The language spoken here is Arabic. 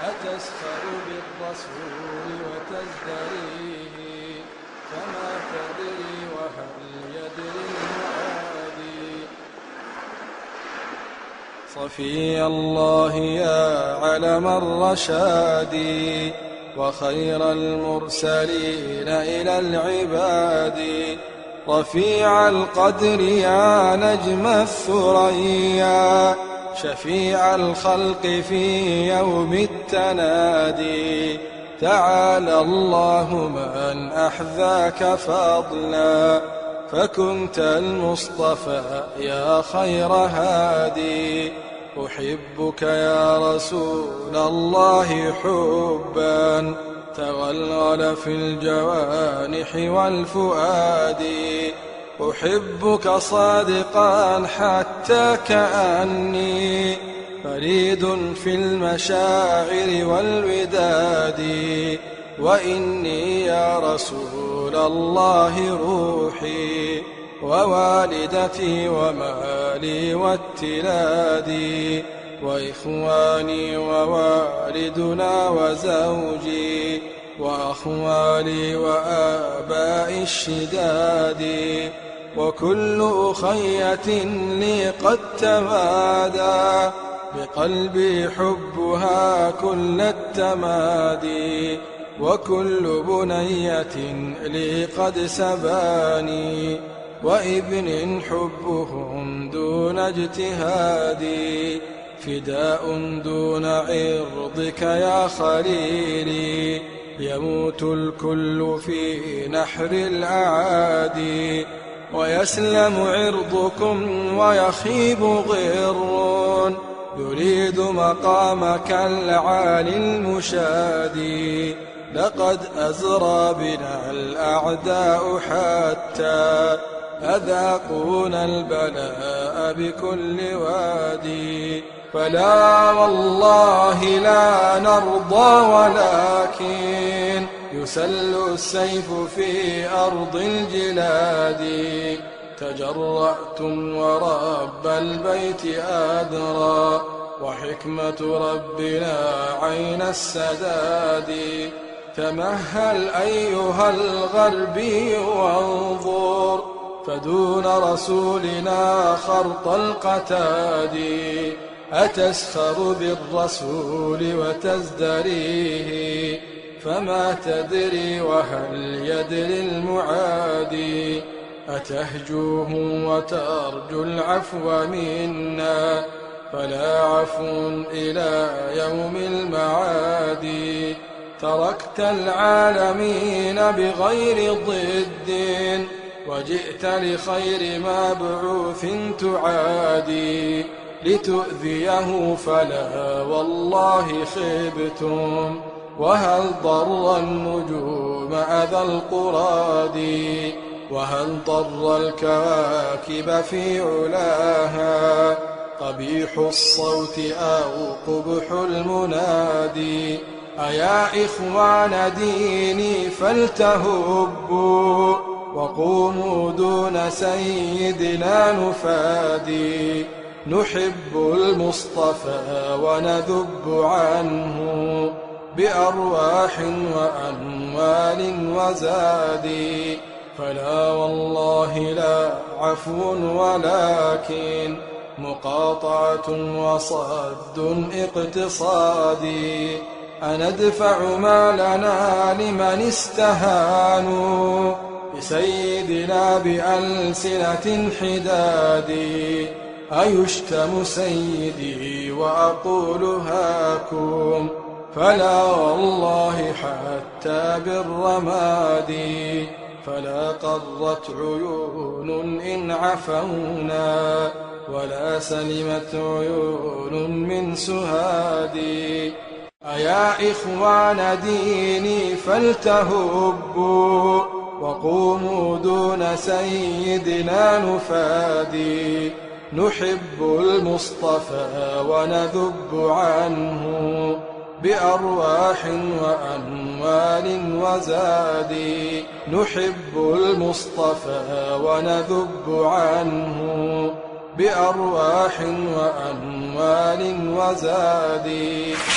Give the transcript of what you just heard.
أتسخر بالرسول وتزدريه فما تدري وهل يدري المعادي. صفي الله يا علم الرشاد وخير المرسلين إلى العباد، رفيع القدر يا نجم الثريا، شفيع الخلق في يوم التنادي. تعالى الله من أحذاك فضلا فكنت المصطفى يا خير هادي. أحبك يا رسول الله حبا تغلغل في الجوانح والفؤاد. أحبك صادقا حتى كأني فريد في المشاعر والوداد. وإني يا رسول الله روحي ووالدتي ومالي واتلادي، وإخواني ووالدنا وزوجي وأخوالي وآباء الشداد. وكل أخية لي قد تمادى بقلبي حبها كل التمادي. وكل بنية لي قد سباني وابن حبهم دون اجتهادي. فداء دون عرضك يا خليلي، يموت الكل في نحر الأعادي. ويسلم عرضكم ويخيب غر يريد مقامك العالي المشادي. لقد أزرى بنا الأعداء حتى أذاقونا البلاء بكل وادي. فلا والله لا نرضى ولكن يسل السيف في أرض الجلاد. تجرأتم ورب البيت أدرى وحكمة ربنا عين السداد. تمهل أيها الغربي وانظر فدون رسولنا خرط القتاد. أتسخر بالرسول وتزدريه فما تدري وهل يدري المعادي. أتهجوه وترجو العفو منا فلا عفو إلى يوم المعاد. تركت العالمين بغير ضد وجئت لخير مبعوث تعادي. لتؤذيه فلا والله خبتم وهل ضر النجوم أذى القراد. وهل ضر الكواكب في علاها قبيح الصوت أو قبح المنادي. أيا إخوان ديني فلتهبوا وقوموا دون سيدنا نفادي. نحب المصطفى ونذب عنه بأرواح وأموال وزاد. فلا والله لا عفو ولكن مقاطعة وصد اقتصادي. أندفع مالنا لمن استهانوا بسيدنا بألسنة حداد. أيشتم سيدي وأقول هاكم فلا والله حتى بالرماد. فلا قرت عيون إن عفونا ولا سلمت عيون من سهادي. أيا إخوان ديني فلتهبوا وقوموا دون سيدنا نفادي. نحب المصطفى ونذب عنه بأرواح وأموال وزاد. نحب المصطفى ونذب عنه بأرواح وأموال وزاد.